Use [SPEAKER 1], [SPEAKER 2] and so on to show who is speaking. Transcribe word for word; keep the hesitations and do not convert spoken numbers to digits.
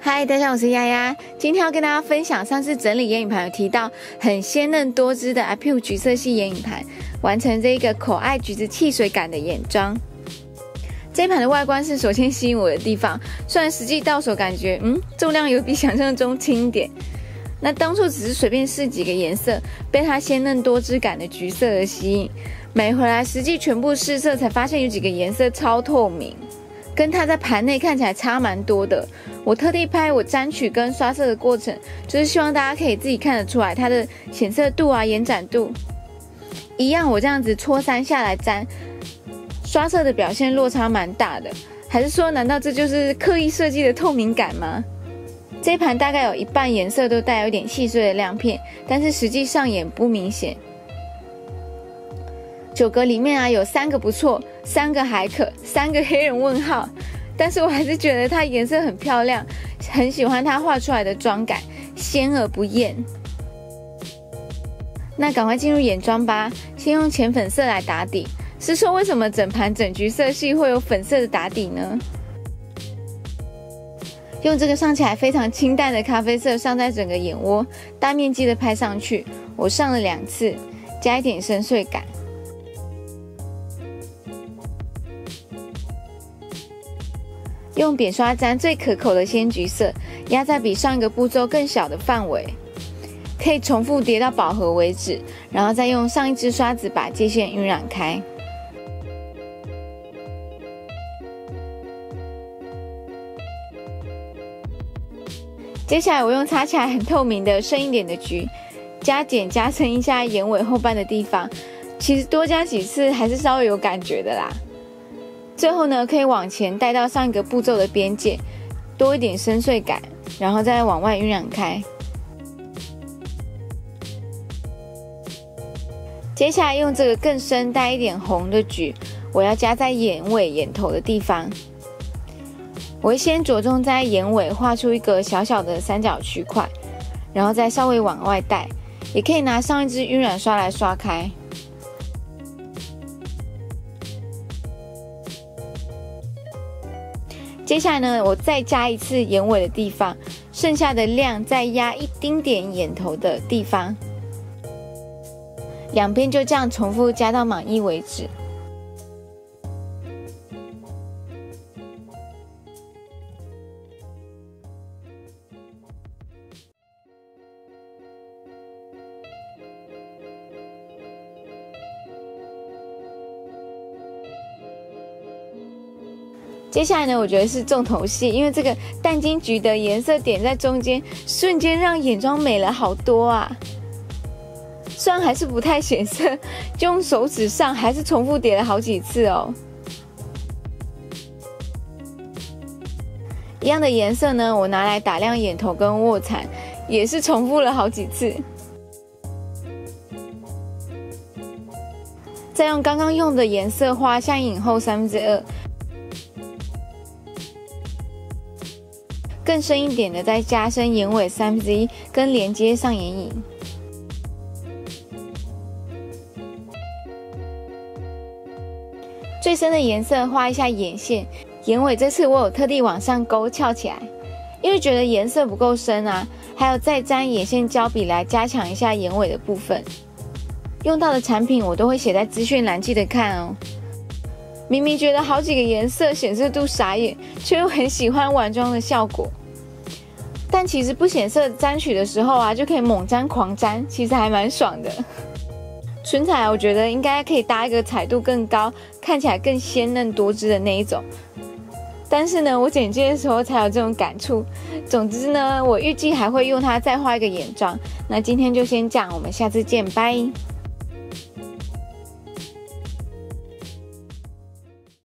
[SPEAKER 1] 嗨，大家好，我是丫丫。今天要跟大家分享上次整理眼影盘有提到很鲜嫩多汁的 Appeal 橘色系眼影盘，完成这一个可爱橘子汽水感的眼妆。这一盘的外观是首先吸引我的地方，虽然实际到手感觉，嗯，重量有比想象中轻一点。那当初只是随便试几个颜色，被它鲜嫩多汁感的橘色而吸引，买回来实际全部试色才发现有几个颜色超透明。跟它在盘内看起来差蛮多的，我特地拍我沾取跟刷色的过程，就是希望大家可以自己看得出来它的显色度啊、延展度。一样，我这样子搓三下来沾，刷色的表现落差蛮大的。还是说，难道这就是刻意设计的透明感吗？这一盘大概有一半颜色都带有一点细碎的亮片，但是实际上眼不明显。九格里面啊，有三个不错，三个还可，三个黑人问号。但是我还是觉得它颜色很漂亮，很喜欢它画出来的妆感，鲜而不艳。那赶快进入眼妆吧，先用浅粉色来打底。是说为什么整盘整橘色系会有粉色的打底呢？用这个上起来非常清淡的咖啡色上在整个眼窝，大面积的拍上去。我上了两次，加一点深邃感。用扁刷沾最可口的鲜橘色，压在比上一个步骤更小的范围，可以重复叠到饱和为止，然后再用上一支刷子把界限晕染开。接下来我用擦起来很透明的深一点的橘，加减加深一下眼尾后半的地方，其实多加几次还是稍微有感觉的啦。最后呢，可以往前带到上一个步骤的边界，多一点深邃感，然后再往外晕染开。接下来用这个更深带一点红的橘，我要加在眼尾眼头的地方。我会先着重在眼尾画出一个小小的三角区块，然后再稍微往外带，也可以拿上一支晕染刷来刷开。接下来呢，我再加一次眼尾的地方，剩下的量再压一丁点眼头的地方，两边就这样重复加到满意为止。接下来呢，我觉得是重头戏，因为这个淡金橘的颜色点在中间，瞬间让眼妆美了好多啊！虽然还是不太显色，就用手指上还是重复叠了好几次哦。一样的颜色呢，我拿来打亮眼头跟卧蚕，也是重复了好几次。再用刚刚用的颜色画下眼影后三分之二。更深一点的，再加深眼尾三分之一，跟连接上眼影。最深的颜色画一下眼线，眼尾这次我有特地往上勾翘起来，因为觉得颜色不够深啊，还有再沾眼线胶笔来加强一下眼尾的部分。用到的产品我都会写在资讯栏，记得看哦。明明觉得好几个颜色显色度傻眼，却又很喜欢晚妆的效果。但其实不显色沾取的时候啊，就可以猛沾狂沾，其实还蛮爽的。唇彩我觉得应该可以搭一个彩度更高，看起来更鲜嫩多汁的那一种。但是呢，我剪接的时候才有这种感触。总之呢，我预计还会用它再画一个眼妆。那今天就先这样，我们下次见，拜。